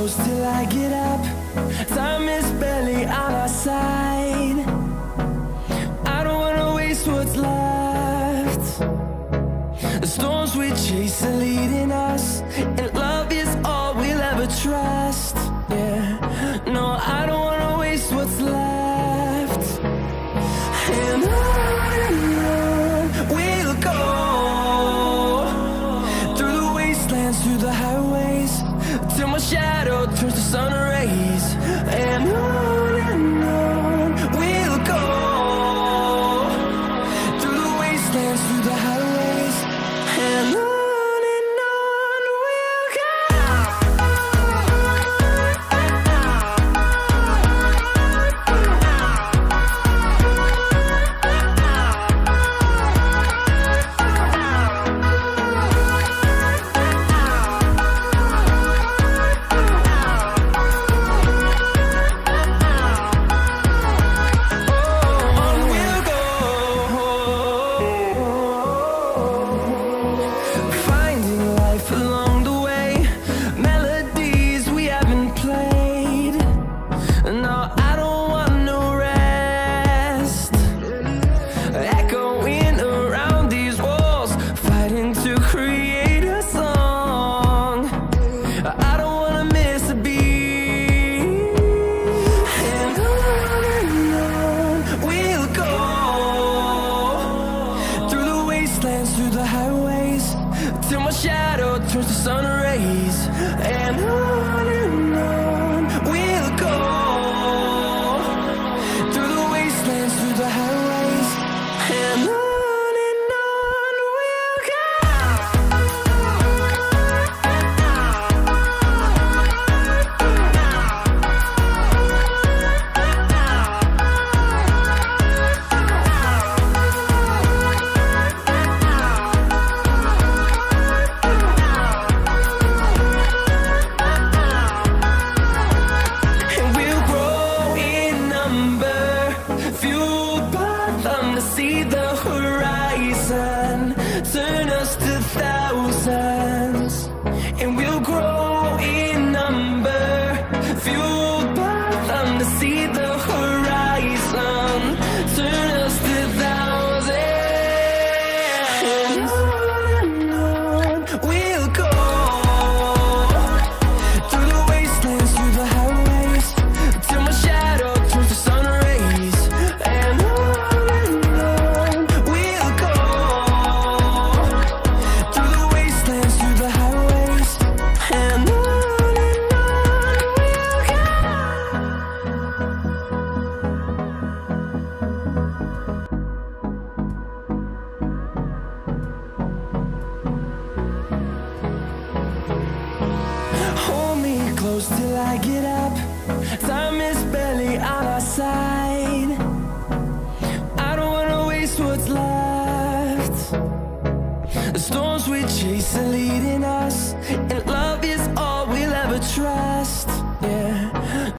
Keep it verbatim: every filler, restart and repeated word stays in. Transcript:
close till I get up. Time is barely on our side. I don't wanna waste what's left. The storms we chase are leading us, and love is all we'll ever trust. Yeah, no, I don't wanna waste what's left. And on and on we'll go, through the wastelands, through the highways, till my shadow turns to sun rays. And on and on we'll go, through the wastelands, through the highways, and on. Through the highways, till my shadow turns to sun rays. And on and on we'll go, through the wastelands, through the highways, and on. See the horizon turn us to thousands, and we'll grow in number, fueled by them to see the horizon turn us to thousands. And on and on we'll go, through the wastelands, through the highways, till my shadow turns to sun rays. And on close till I get up. Time is barely on our side. I don't wanna waste what's left. The storms we chase are leading us, and love is all we'll ever trust.